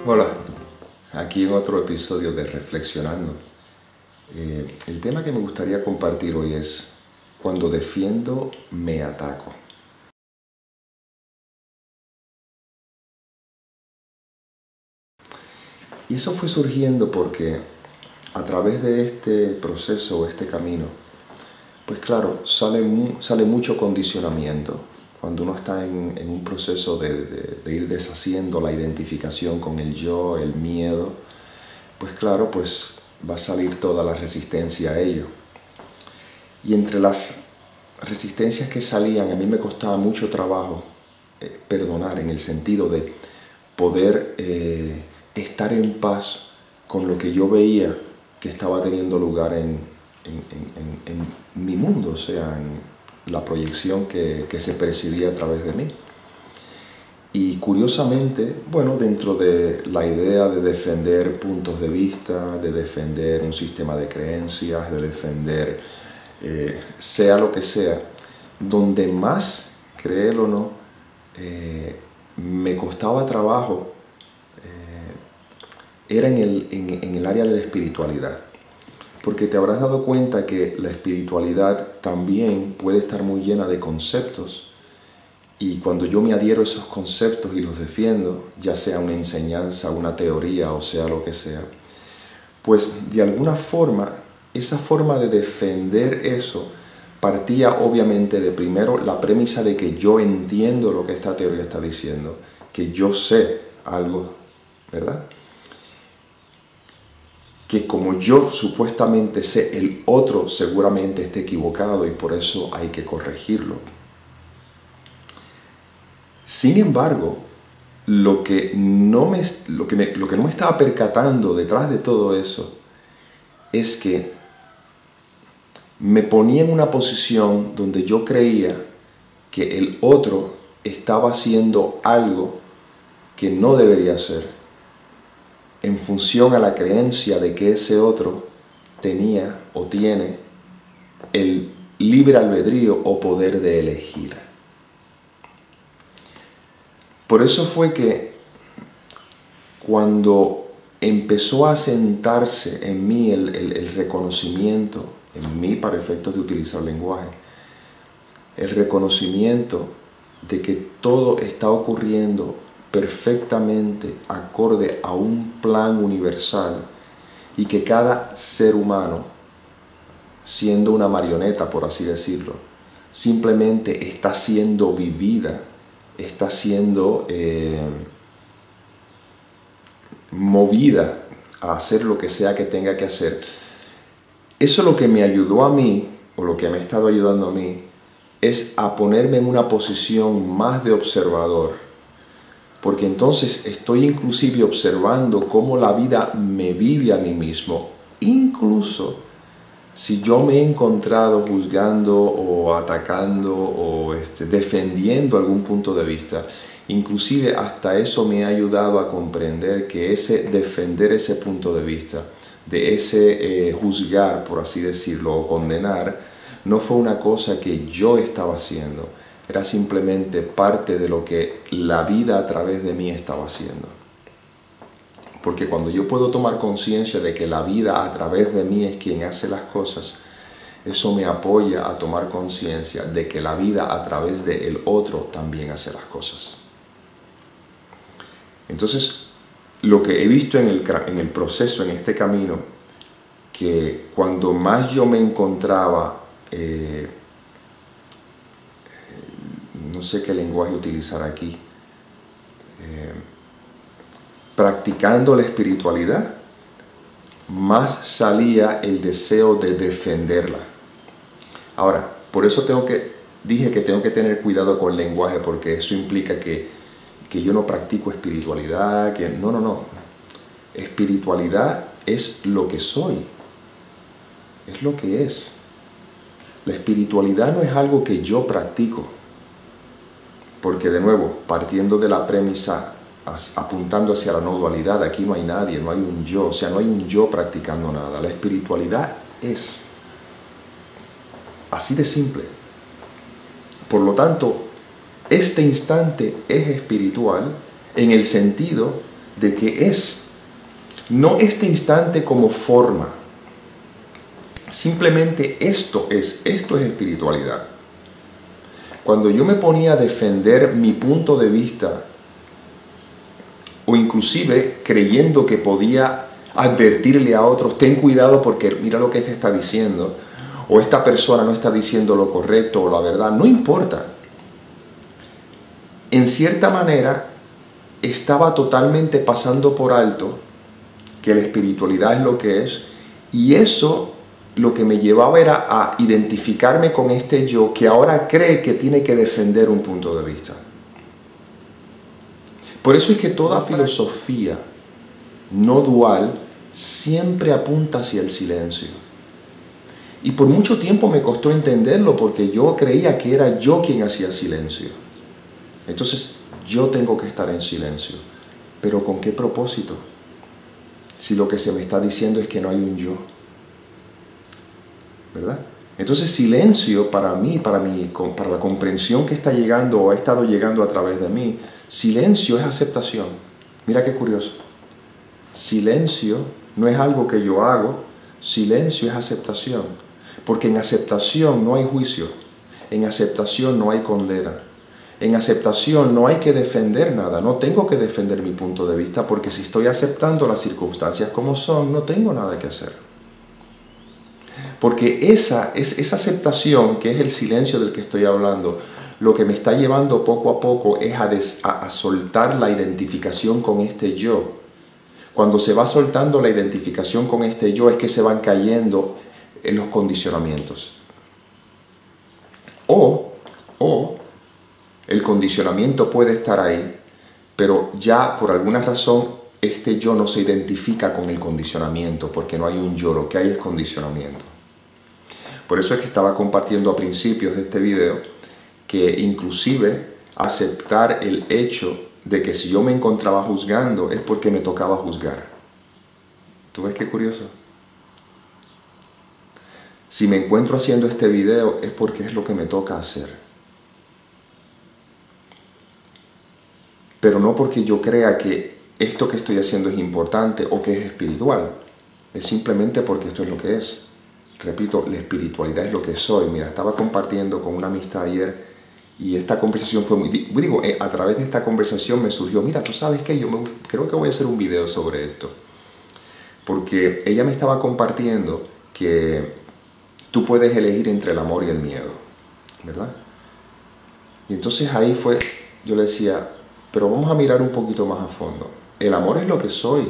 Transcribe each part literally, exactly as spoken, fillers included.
Hola, aquí en otro episodio de Reflexionando. Eh, el tema que me gustaría compartir hoy es: cuando defiendo, me ataco. Y eso fue surgiendo porque a través de este proceso, este camino, pues claro, sale, mu sale mucho condicionamiento. Cuando uno está en, en un proceso de, de, de ir deshaciendo la identificación con el yo, el miedo, pues claro, pues va a salir toda la resistencia a ello. Y entre las resistencias que salían, a mí me costaba mucho trabajo eh, perdonar, en el sentido de poder eh, estar en paz con lo que yo veía que estaba teniendo lugar en, en, en, en, en mi mundo, o sea, en la proyección que, que se percibía a través de mí. Y curiosamente, bueno, dentro de la idea de defender puntos de vista, de defender un sistema de creencias, de defender eh, sea lo que sea, donde más, créelo o no, eh, me costaba trabajo, eh, era en el, en, en el área de la espiritualidad. Porque te habrás dado cuenta que la espiritualidad también puede estar muy llena de conceptos. Y cuando yo me adhiero a esos conceptos y los defiendo, ya sea una enseñanza, una teoría o sea lo que sea, pues de alguna forma, esa forma de defender eso partía obviamente de primero la premisa de que yo entiendo lo que esta teoría está diciendo, que yo sé algo, ¿verdad? Que como yo supuestamente sé, el otro seguramente esté equivocado y por eso hay que corregirlo. Sin embargo, lo que no me, lo que me, lo que no me estaba percatando detrás de todo eso es que me ponía en una posición donde yo creía que el otro estaba haciendo algo que no debería hacer, en función a la creencia de que ese otro tenía o tiene el libre albedrío o poder de elegir. Por eso fue que cuando empezó a sentarse en mí el, el, el reconocimiento, en mí para efectos de utilizar lenguaje, el reconocimiento de que todo está ocurriendo perfectamente acorde a un plan universal y que cada ser humano, siendo una marioneta por así decirlo, simplemente está siendo vivida, está siendo eh, movida a hacer lo que sea que tenga que hacer. Eso es lo que me ayudó a mí, o lo que me ha estado ayudando a mí, es a ponerme en una posición más de observador. Porque entonces estoy inclusive observando cómo la vida me vive a mí mismo. Incluso si yo me he encontrado juzgando o atacando o este, defendiendo algún punto de vista, inclusive hasta eso me ha ayudado a comprender que ese defender ese punto de vista, de ese eh, juzgar, por así decirlo, o condenar, no fue una cosa que yo estaba haciendo, era simplemente parte de lo que la vida a través de mí estaba haciendo. Porque cuando yo puedo tomar conciencia de que la vida a través de mí es quien hace las cosas, eso me apoya a tomar conciencia de que la vida a través del otro también hace las cosas. Entonces, lo que he visto en el, en el proceso, en este camino, que cuando más yo me encontraba, eh, no sé qué lenguaje utilizar aquí, eh, practicando la espiritualidad, más salía el deseo de defenderla. Ahora, por eso tengo que, dije que tengo que tener cuidado con el lenguaje, porque eso implica que, que yo no practico espiritualidad, que no, no, no. Espiritualidad es lo que soy, es lo que es. La espiritualidad no es algo que yo practico, porque de nuevo, partiendo de la premisa, apuntando hacia la no dualidad, aquí no hay nadie, no hay un yo, o sea, no hay un yo practicando nada. La espiritualidad es así de simple. Por lo tanto, este instante es espiritual en el sentido de que es, no este instante como forma. Simplemente esto es, esto es espiritualidad. Cuando yo me ponía a defender mi punto de vista, o inclusive creyendo que podía advertirle a otros, ten cuidado porque mira lo que este está diciendo, o esta persona no está diciendo lo correcto o la verdad, no importa. En cierta manera, estaba totalmente pasando por alto que la espiritualidad es lo que es, y eso lo que me llevaba era a identificarme con este yo que ahora cree que tiene que defender un punto de vista. Por eso es que toda filosofía no dual siempre apunta hacia el silencio. Y por mucho tiempo me costó entenderlo porque yo creía que era yo quien hacía silencio. Entonces yo tengo que estar en silencio. ¿Pero con qué propósito? Si lo que se me está diciendo es que no hay un yo. ¿Verdad? Entonces silencio para mí, para, mí, para la comprensión que está llegando o ha estado llegando a través de mí, silencio es aceptación. Mira qué curioso. Silencio no es algo que yo hago, silencio es aceptación. Porque en aceptación no hay juicio, en aceptación no hay condena, en aceptación no hay que defender nada, no tengo que defender mi punto de vista porque si estoy aceptando las circunstancias como son, no tengo nada que hacer. Porque esa, es, esa aceptación, que es el silencio del que estoy hablando, lo que me está llevando poco a poco es a, des, a, a soltar la identificación con este yo. Cuando se va soltando la identificación con este yo es que se van cayendo en los condicionamientos. O, o el condicionamiento puede estar ahí, pero ya por alguna razón este yo no se identifica con el condicionamiento porque no hay un yo, lo que hay es condicionamiento. Por eso es que estaba compartiendo a principios de este video que inclusive aceptar el hecho de que si yo me encontraba juzgando es porque me tocaba juzgar. ¿Tú ves qué curioso? Si me encuentro haciendo este video es porque es lo que me toca hacer. Pero no porque yo crea que esto que estoy haciendo es importante o que es espiritual. Es simplemente porque esto es lo que es. Repito, la espiritualidad es lo que soy. Mira, estaba compartiendo con una amistad ayer y esta conversación fue muy... Digo, a través de esta conversación me surgió, mira, tú sabes qué, yo me, creo que voy a hacer un video sobre esto. Porque ella me estaba compartiendo que tú puedes elegir entre el amor y el miedo, ¿verdad? Y entonces ahí fue, yo le decía, pero vamos a mirar un poquito más a fondo. El amor es lo que soy.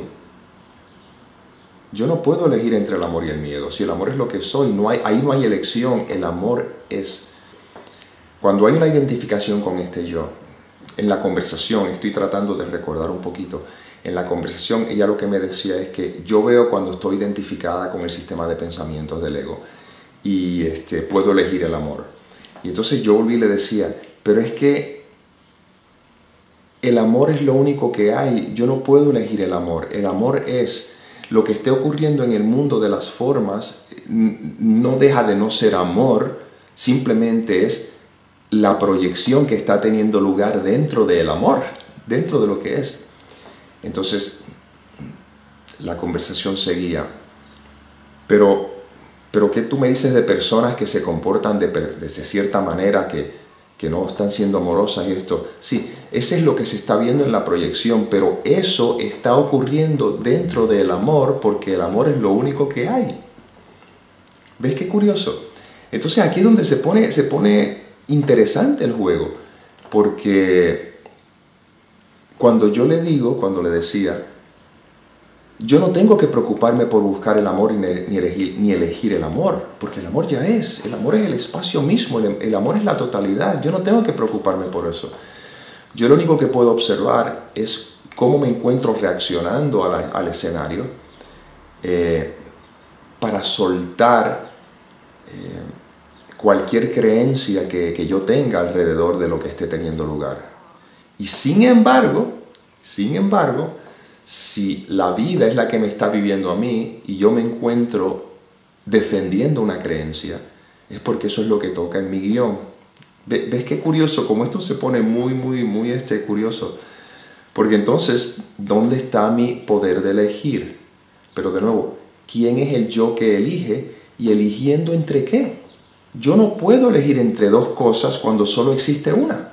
Yo no puedo elegir entre el amor y el miedo. Si el amor es lo que soy, no hay, ahí no hay elección. El amor es... Cuando hay una identificación con este yo, en la conversación, estoy tratando de recordar un poquito, en la conversación ella lo que me decía es que yo veo cuando estoy identificada con el sistema de pensamientos del ego y este, puedo elegir el amor. Y entonces yo volví y le decía, pero es que el amor es lo único que hay, yo no puedo elegir el amor. El amor es... Lo que esté ocurriendo en el mundo de las formas no deja de no ser amor, simplemente es la proyección que está teniendo lugar dentro del amor, dentro de lo que es. Entonces, la conversación seguía. Pero, pero ¿qué tú me dices de personas que se comportan de, de cierta manera, que, que no están siendo amorosas y esto? Sí, ese es lo que se está viendo en la proyección, pero eso está ocurriendo dentro del amor porque el amor es lo único que hay. ¿Ves qué curioso? Entonces aquí es donde se pone, se pone interesante el juego, porque cuando yo le digo, cuando le decía, yo no tengo que preocuparme por buscar el amor ni elegir, ni elegir el amor, porque el amor ya es, el amor es el espacio mismo, el, el amor es la totalidad, yo no tengo que preocuparme por eso. Yo lo único que puedo observar es cómo me encuentro reaccionando a la, al escenario eh, para soltar eh, cualquier creencia que, que yo tenga alrededor de lo que esté teniendo lugar. Y sin embargo, sin embargo, si la vida es la que me está viviendo a mí y yo me encuentro defendiendo una creencia, es porque eso es lo que toca en mi guión. ¿Ves qué curioso? Como esto se pone muy, muy, muy este, curioso. Porque entonces, ¿dónde está mi poder de elegir? Pero de nuevo, ¿quién es el yo que elige? ¿Y eligiendo entre qué? Yo no puedo elegir entre dos cosas cuando solo existe una.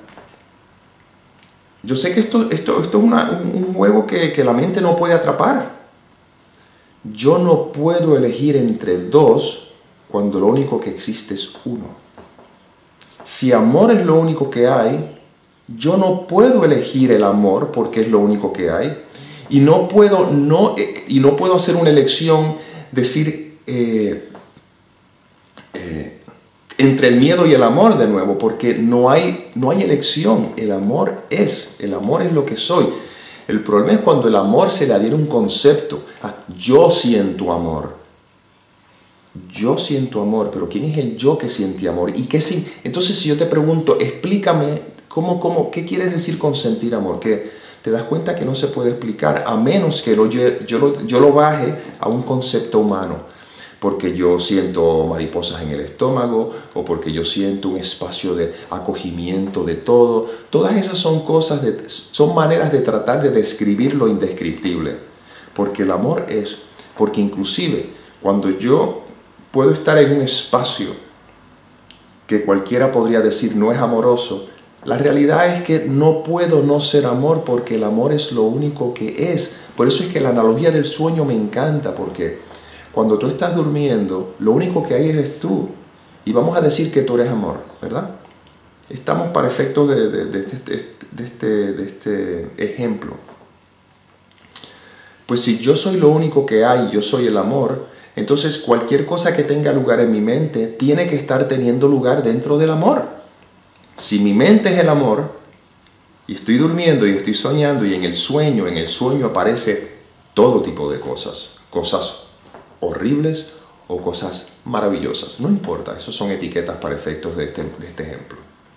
Yo sé que esto, esto, esto es una, un juego que, que la mente no puede atrapar. Yo no puedo elegir entre dos cuando lo único que existe es uno. Si amor es lo único que hay, yo no puedo elegir el amor porque es lo único que hay. Y no puedo, no, y no puedo hacer una elección, decir, eh, eh, entre el miedo y el amor de nuevo, porque no hay, no hay elección. El amor es, el amor es lo que soy. El problema es cuando el amor se le adhiere un concepto. Ah, yo siento amor. Yo siento amor, pero ¿quién es el yo que siente amor? ¿Y qué sí? Entonces, si yo te pregunto, explícame, ¿cómo, cómo, ¿qué quieres decir con sentir amor? Que te das cuenta que no se puede explicar a menos que lo, yo, yo, lo, yo lo baje a un concepto humano. Porque yo siento mariposas en el estómago, o porque yo siento un espacio de acogimiento de todo. Todas esas son cosas, de, son maneras de tratar de describir lo indescriptible. Porque el amor es, porque inclusive cuando yo puedo estar en un espacio que cualquiera podría decir no es amoroso, la realidad es que no puedo no ser amor porque el amor es lo único que es. Por eso es que la analogía del sueño me encanta, porque cuando tú estás durmiendo, lo único que hay eres tú. Y vamos a decir que tú eres amor, ¿verdad? Estamos para efectos de, de, de, de, de, este, de este ejemplo. Pues si yo soy lo único que hay, yo soy el amor, entonces cualquier cosa que tenga lugar en mi mente tiene que estar teniendo lugar dentro del amor. Si mi mente es el amor, y estoy durmiendo y estoy soñando, y en el sueño, en el sueño aparece todo tipo de cosas. Cosas horribles o cosas maravillosas. No importa, eso son etiquetas para efectos de este, de este ejemplo.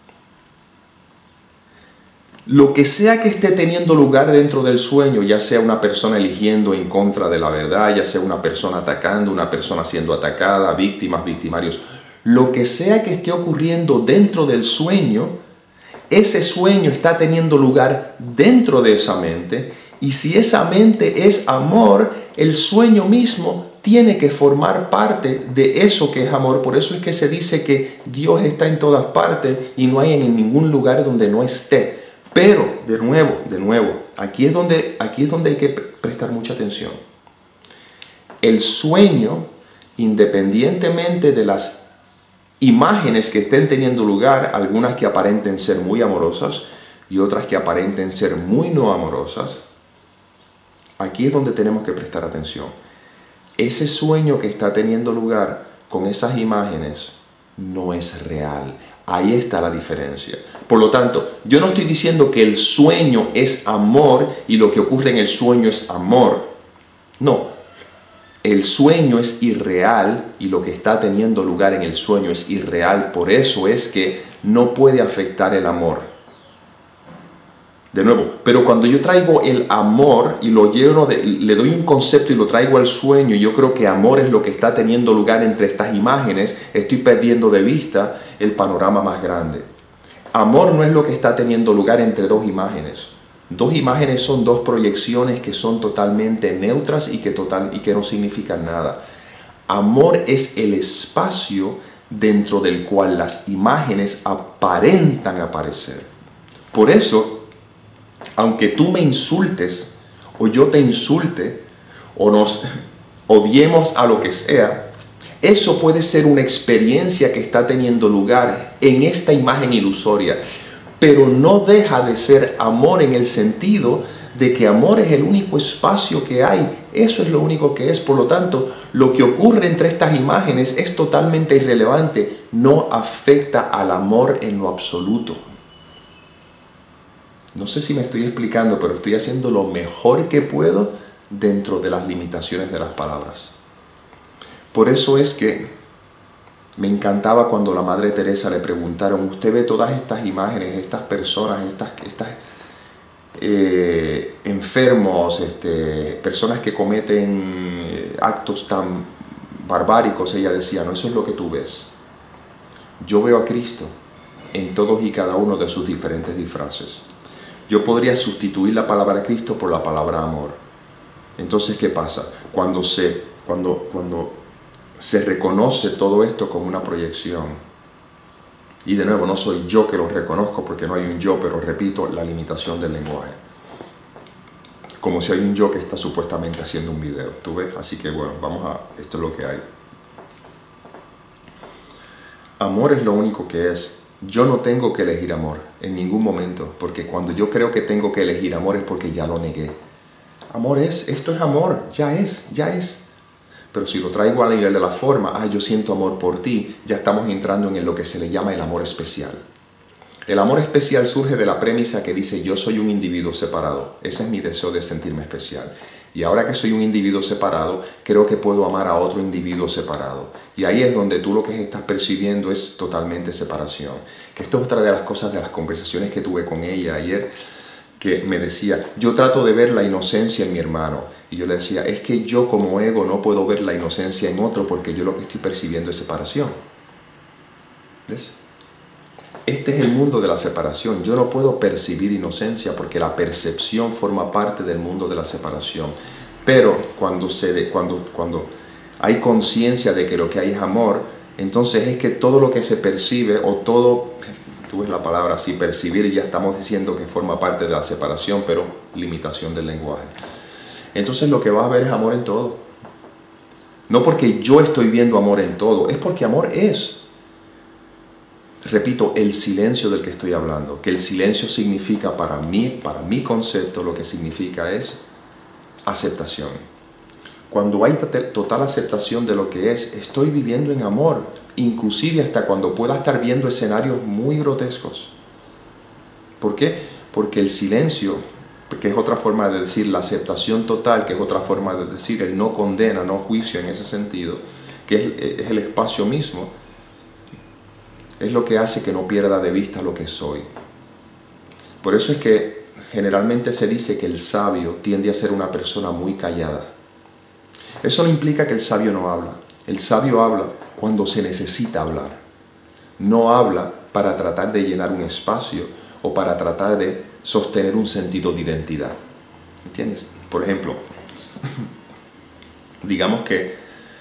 Lo que sea que esté teniendo lugar dentro del sueño, ya sea una persona eligiendo en contra de la verdad, ya sea una persona atacando, una persona siendo atacada, víctimas, victimarios, lo que sea que esté ocurriendo dentro del sueño, ese sueño está teniendo lugar dentro de esa mente, y si esa mente es amor, el sueño mismo tiene que formar parte de eso que es amor. Por eso es que se dice que Dios está en todas partes y no hay en ningún lugar donde no esté. Pero, de nuevo, de nuevo, aquí es donde, aquí es donde hay que prestar mucha atención. El sueño, independientemente de las imágenes que estén teniendo lugar, algunas que aparenten ser muy amorosas y otras que aparenten ser muy no amorosas, aquí es donde tenemos que prestar atención. Ese sueño que está teniendo lugar con esas imágenes no es real. Ahí está la diferencia. Por lo tanto, yo no estoy diciendo que el sueño es amor y lo que ocurre en el sueño es amor. No. El sueño es irreal y lo que está teniendo lugar en el sueño es irreal. Por eso es que no puede afectar el amor. De nuevo, pero cuando yo traigo el amor y lo lleno de, le doy un concepto y lo traigo al sueño, y yo creo que amor es lo que está teniendo lugar entre estas imágenes, estoy perdiendo de vista el panorama más grande. Amor no es lo que está teniendo lugar entre dos imágenes. Dos imágenes son dos proyecciones que son totalmente neutras y que, total, y que no significan nada. Amor es el espacio dentro del cual las imágenes aparentan aparecer. Por eso, aunque tú me insultes, o yo te insulte, o nos odiemos a lo que sea, eso puede ser una experiencia que está teniendo lugar en esta imagen ilusoria, pero no deja de ser amor en el sentido de que amor es el único espacio que hay. Eso es lo único que es. Por lo tanto, lo que ocurre entre estas imágenes es totalmente irrelevante, no afecta al amor en lo absoluto. No sé si me estoy explicando, pero estoy haciendo lo mejor que puedo dentro de las limitaciones de las palabras. Por eso es que me encantaba cuando la Madre Teresa le preguntaron, usted ve todas estas imágenes, estas personas, estas, estas eh, enfermos, este, personas que cometen eh, actos tan barbáricos. Ella decía, no, eso es lo que tú ves. Yo veo a Cristo en todos y cada uno de sus diferentes disfraces. yo podría sustituir la palabra Cristo por la palabra amor. Entonces, ¿qué pasa? Cuando se, cuando, cuando se reconoce todo esto como una proyección, y de nuevo, no soy yo que lo reconozco porque no hay un yo, pero repito, la limitación del lenguaje. Como si hay un yo que está supuestamente haciendo un video, ¿tú ves? Así que bueno, vamos a... esto es lo que hay. Amor es lo único que es. Yo no tengo que elegir amor en ningún momento, porque cuando yo creo que tengo que elegir amor es porque ya lo negué. Amor es, esto es amor, ya es, ya es. Pero si lo traigo a nivel de la forma, ah, yo siento amor por ti, ya estamos entrando en lo que se le llama el amor especial. El amor especial surge de la premisa que dice yo soy un individuo separado. Ese es mi deseo de sentirme especial. Y ahora que soy un individuo separado, creo que puedo amar a otro individuo separado. Y ahí es donde tú lo que estás percibiendo es totalmente separación. Que esto es otra de las cosas de las conversaciones que tuve con ella ayer, que me decía, yo trato de ver la inocencia en mi hermano. Y yo le decía, es que yo como ego no puedo ver la inocencia en otro porque yo lo que estoy percibiendo es separación. ¿Ves? Este es el mundo de la separación. Yo no puedo percibir inocencia porque la percepción forma parte del mundo de la separación. Pero cuando, se de, cuando, cuando hay conciencia de que lo que hay es amor, entonces es que todo lo que se percibe o todo, tú ves la palabra así, percibir, ya estamos diciendo que forma parte de la separación, pero limitación del lenguaje. Entonces lo que vas a ver es amor en todo. No porque yo estoy viendo amor en todo, es porque amor es. Repito, el silencio del que estoy hablando, que el silencio significa para mí, para mi concepto, lo que significa es aceptación. Cuando hay total aceptación de lo que es, estoy viviendo en amor, inclusive hasta cuando pueda estar viendo escenarios muy grotescos. ¿Por qué? Porque el silencio, que es otra forma de decir la aceptación total, que es otra forma de decir el no condena, no juicio en ese sentido, que es, es el espacio mismo, es lo que hace que no pierda de vista lo que soy. Por eso es que generalmente se dice que el sabio tiende a ser una persona muy callada. Eso no implica que el sabio no habla. El sabio habla cuando se necesita hablar. No habla para tratar de llenar un espacio o para tratar de sostener un sentido de identidad. ¿Entiendes? Por ejemplo, digamos que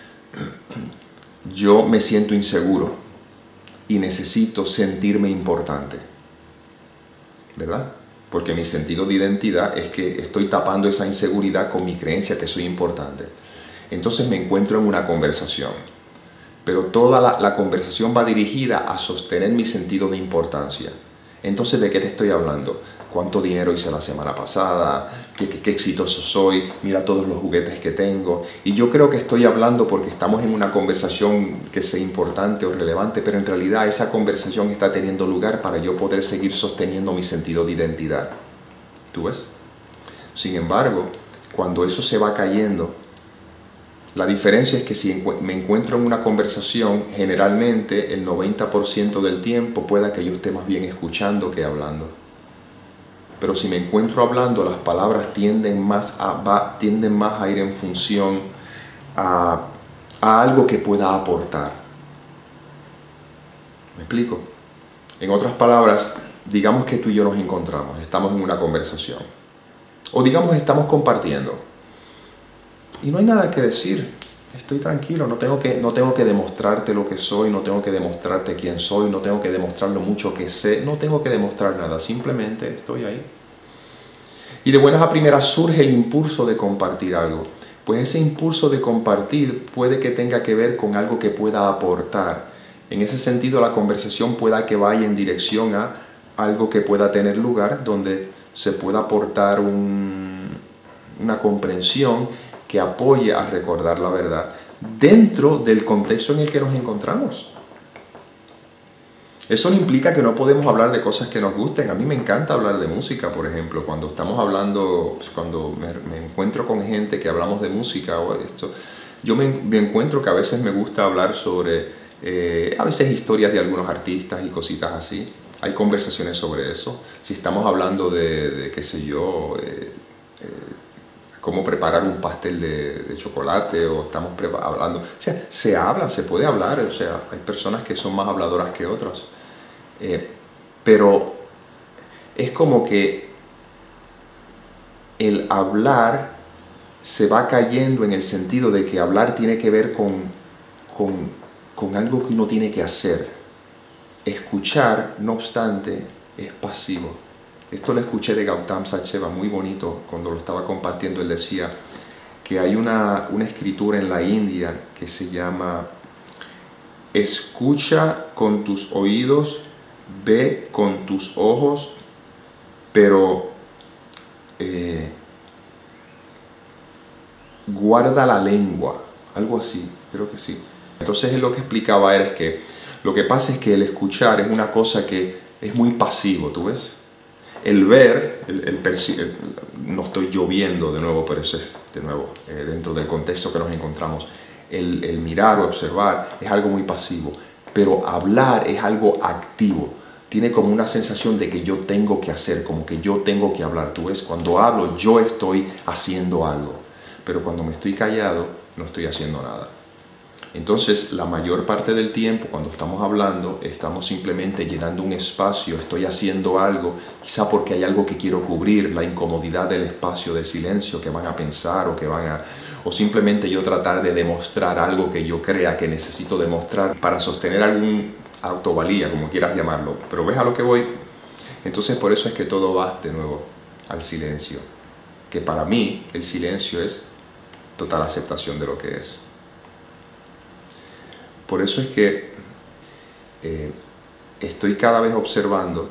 yo me siento inseguro y necesito sentirme importante, ¿verdad? Porque mi sentido de identidad es que estoy tapando esa inseguridad con mi creencia que soy importante. Entonces me encuentro en una conversación, pero toda la, la conversación va dirigida a sostener mi sentido de importancia. Entonces, ¿de qué te estoy hablando? ¿Cuánto dinero hice la semana pasada? ¿Qué, qué, qué exitoso soy? Mira todos los juguetes que tengo. Y yo creo que estoy hablando porque estamos en una conversación que sea importante o relevante, pero en realidad esa conversación está teniendo lugar para yo poder seguir sosteniendo mi sentido de identidad. ¿Tú ves? Sin embargo, cuando eso se va cayendo, la diferencia es que si me encuentro en una conversación, generalmente el noventa por ciento del tiempo pueda que yo esté más bien escuchando que hablando. Pero si me encuentro hablando, las palabras tienden más a, va, tienden más a ir en función a, a algo que pueda aportar. ¿Me explico? En otras palabras, digamos que tú y yo nos encontramos, estamos en una conversación. O digamos estamos compartiendo. Y no hay nada que decir, estoy tranquilo, no tengo que, no tengo que demostrarte lo que soy, no tengo que demostrarte quién soy, no tengo que demostrar lo mucho que sé, no tengo que demostrar nada, simplemente estoy ahí. Y de buenas a primeras surge el impulso de compartir algo. Pues ese impulso de compartir puede que tenga que ver con algo que pueda aportar. En ese sentido, la conversación pueda que vaya en dirección a algo que pueda tener lugar, donde se pueda aportar un, una comprensión que apoye a recordar la verdad dentro del contexto en el que nos encontramos. Eso no implica que no podemos hablar de cosas que nos gusten. A mí me encanta hablar de música, por ejemplo. Cuando estamos hablando, cuando me, me encuentro con gente que hablamos de música o esto, yo me, me encuentro que a veces me gusta hablar sobre, eh, a veces historias de algunos artistas y cositas así. Hay conversaciones sobre eso. Si estamos hablando de, de qué sé yo, eh, eh, cómo preparar un pastel de, de chocolate, o estamos hablando, o sea, se habla, se puede hablar, o sea, hay personas que son más habladoras que otras, eh, pero es como que el hablar se va cayendo en el sentido de que hablar tiene que ver con, con, con algo que uno tiene que hacer. Escuchar, no obstante, es pasivo. Esto lo escuché de Gautam Sacheva, muy bonito, cuando lo estaba compartiendo. Él decía que hay una, una escritura en la India que se llama: escucha con tus oídos, ve con tus ojos, pero eh, guarda la lengua, algo así, creo que sí. Entonces él lo que explicaba era que lo que pasa es que el escuchar es una cosa que es muy pasivo, ¿tú ves? El ver, el, el el, no estoy lloviendo de nuevo, pero eso es de nuevo eh, dentro del contexto que nos encontramos. El, el mirar o observar es algo muy pasivo, pero hablar es algo activo. Tiene como una sensación de que yo tengo que hacer, como que yo tengo que hablar. Tú ves, cuando hablo yo estoy haciendo algo, pero cuando me estoy callado no estoy haciendo nada. Entonces, la mayor parte del tiempo, cuando estamos hablando, estamos simplemente llenando un espacio, estoy haciendo algo, quizá porque hay algo que quiero cubrir, la incomodidad del espacio de silencio que van a pensar o que van a... o simplemente yo tratar de demostrar algo que yo crea que necesito demostrar para sostener algún autovalía, como quieras llamarlo. Pero ves a lo que voy. Entonces, por eso es que todo va de nuevo al silencio. Que para mí, el silencio es total aceptación de lo que es. Por eso es que eh, estoy cada vez observando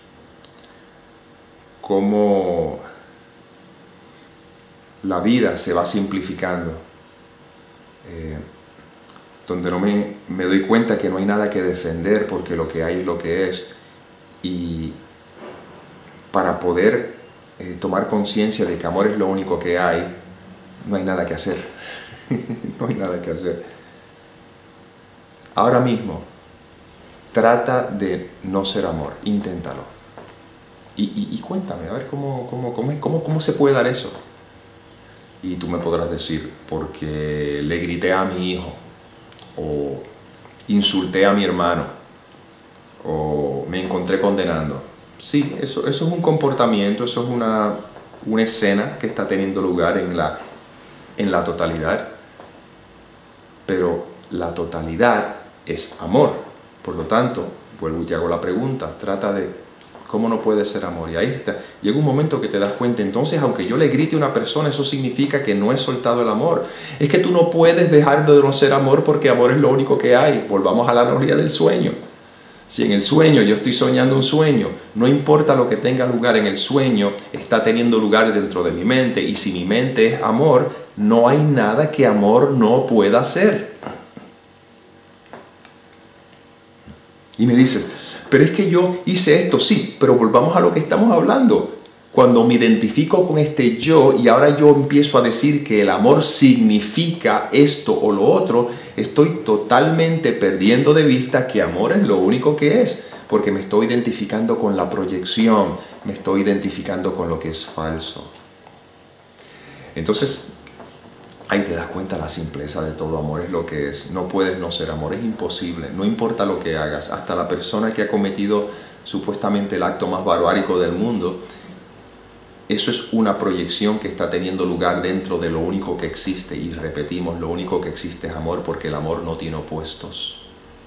cómo la vida se va simplificando, eh, donde no me, me doy cuenta que no hay nada que defender porque lo que hay es lo que es, y para poder eh, tomar conciencia de que amor es lo único que hay, no hay nada que hacer, no hay nada que hacer. Ahora mismo, trata de no ser amor, inténtalo. Y, y, y cuéntame, a ver cómo, cómo, cómo, cómo, cómo se puede dar eso. Y tú me podrás decir, porque le grité a mi hijo, o insulté a mi hermano, o me encontré condenando. Sí, eso, eso es un comportamiento, eso es una, una escena que está teniendo lugar en la, en la totalidad. Pero la totalidad es amor. Por lo tanto, vuelvo y te hago la pregunta, trata de cómo no puede ser amor. Y ahí está, llega un momento que te das cuenta, entonces aunque yo le grite a una persona, eso significa que no he soltado el amor. Es que tú no puedes dejar de no ser amor porque amor es lo único que hay. Volvamos a la analogía del sueño. Si en el sueño yo estoy soñando un sueño, no importa lo que tenga lugar en el sueño, está teniendo lugar dentro de mi mente, y si mi mente es amor, no hay nada que amor no pueda hacer. Y me dices, pero es que yo hice esto, sí, pero volvamos a lo que estamos hablando. Cuando me identifico con este yo y ahora yo empiezo a decir que el amor significa esto o lo otro, estoy totalmente perdiendo de vista que amor es lo único que es, porque me estoy identificando con la proyección, me estoy identificando con lo que es falso. Entonces, ahí te das cuenta la simpleza de todo. Amor es lo que es. No puedes no ser amor, es imposible. No importa lo que hagas. Hasta la persona que ha cometido supuestamente el acto más barbárico del mundo, eso es una proyección que está teniendo lugar dentro de lo único que existe. Y repetimos, lo único que existe es amor, porque el amor no tiene opuestos.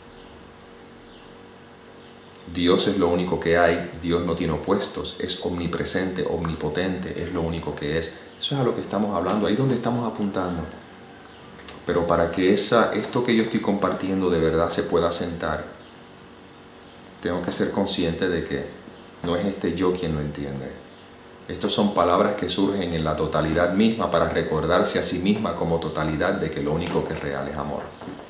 Dios es lo único que hay, Dios no tiene opuestos, es omnipresente, omnipotente, es lo único que es. Eso es a lo que estamos hablando, ahí es donde estamos apuntando. Pero para que esa, esto que yo estoy compartiendo de verdad se pueda asentar, tengo que ser consciente de que no es este yo quien lo entiende. Estas son palabras que surgen en la totalidad misma para recordarse a sí misma como totalidad de que lo único que es real es amor.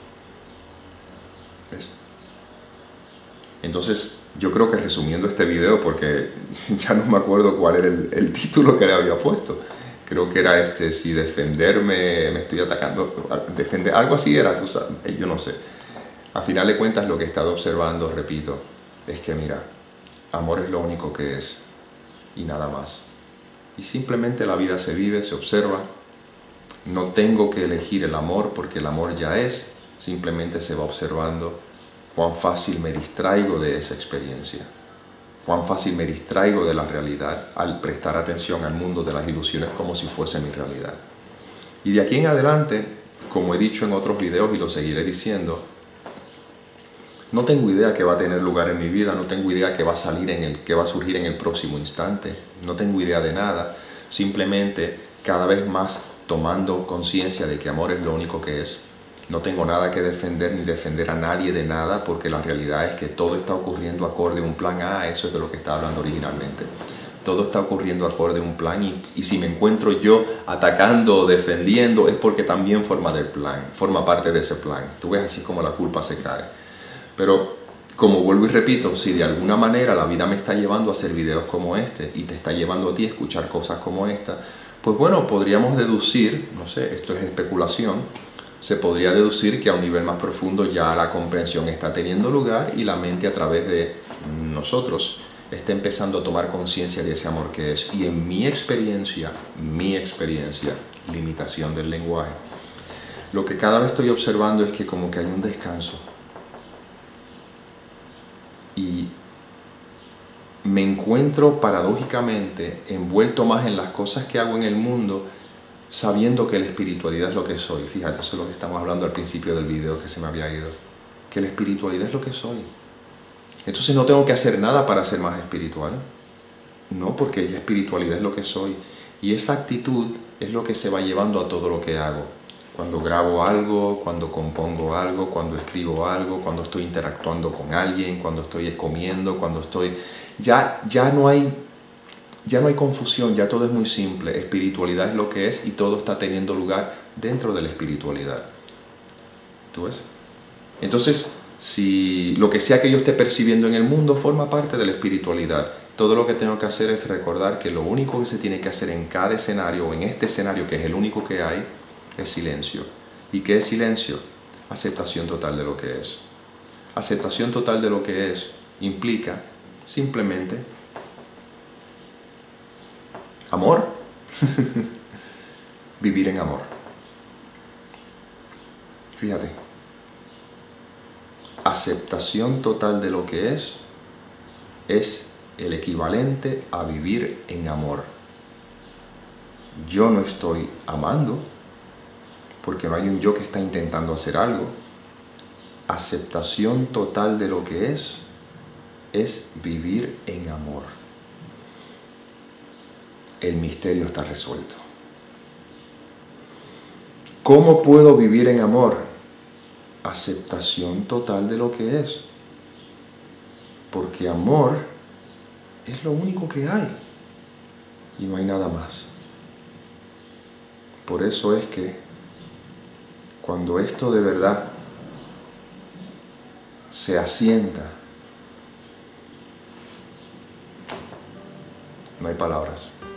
¿Ves? Entonces, yo creo que resumiendo este video, porque ya no me acuerdo cuál era el, el título que le había puesto, creo que era este, si defenderme, me estoy atacando, defender, algo así era, tú sabes, yo no sé. A final de cuentas, lo que he estado observando, repito, es que mira, amor es lo único que es y nada más. Y simplemente la vida se vive, se observa. No tengo que elegir el amor porque el amor ya es, simplemente se va observando cuán fácil me distraigo de esa experiencia. cuán fácil me distraigo de la realidad al prestar atención al mundo de las ilusiones como si fuese mi realidad. Y de aquí en adelante, como he dicho en otros videos y lo seguiré diciendo, no tengo idea qué va a tener lugar en mi vida, no tengo idea qué va a salir en el, qué va a surgir en el próximo instante, no tengo idea de nada, simplemente cada vez más tomando conciencia de que amor es lo único que es. No tengo nada que defender ni defender a nadie de nada, porque la realidad es que todo está ocurriendo acorde a un plan. Ah, eso es de lo que estaba hablando originalmente. Todo está ocurriendo acorde a un plan y, y si me encuentro yo atacando o defendiendo es porque también forma del plan, forma parte de ese plan. Tú ves así como la culpa se cae. Pero como vuelvo y repito, si de alguna manera la vida me está llevando a hacer videos como este y te está llevando a ti a escuchar cosas como esta, pues bueno, podríamos deducir, no sé, esto es especulación, se podría deducir que a un nivel más profundo ya la comprensión está teniendo lugar y la mente a través de nosotros está empezando a tomar conciencia de ese amor que es. Y en mi experiencia, mi experiencia, limitación del lenguaje, lo que cada vez estoy observando es que como que hay un descanso. Y me encuentro paradójicamente envuelto más en las cosas que hago en el mundo, sabiendo que la espiritualidad es lo que soy. Fíjate, eso es lo que estamos hablando al principio del video que se me había ido. Que la espiritualidad es lo que soy. Entonces no tengo que hacer nada para ser más espiritual. No, porque ya espiritualidad es lo que soy. Y esa actitud es lo que se va llevando a todo lo que hago. Cuando grabo algo, cuando compongo algo, cuando escribo algo, cuando estoy interactuando con alguien, cuando estoy comiendo, cuando estoy... Ya, ya no hay... Ya no hay confusión, ya todo es muy simple. Espiritualidad es lo que es y todo está teniendo lugar dentro de la espiritualidad. ¿Tú ves? Entonces, si lo que sea que yo esté percibiendo en el mundo forma parte de la espiritualidad, todo lo que tengo que hacer es recordar que lo único que se tiene que hacer en cada escenario, o en este escenario que es el único que hay, es silencio. ¿Y qué es silencio? Aceptación total de lo que es. Aceptación total de lo que es implica simplemente amor. Vivir en amor. Fíjate. Aceptación total de lo que es es el equivalente a vivir en amor. Yo no estoy amando porque no hay un yo que está intentando hacer algo. Aceptación total de lo que es es vivir en amor. El misterio está resuelto. ¿Cómo puedo vivir en amor? Aceptación total de lo que es. Porque amor es lo único que hay. Y no hay nada más. Por eso es que cuando esto de verdad se asienta, no hay palabras.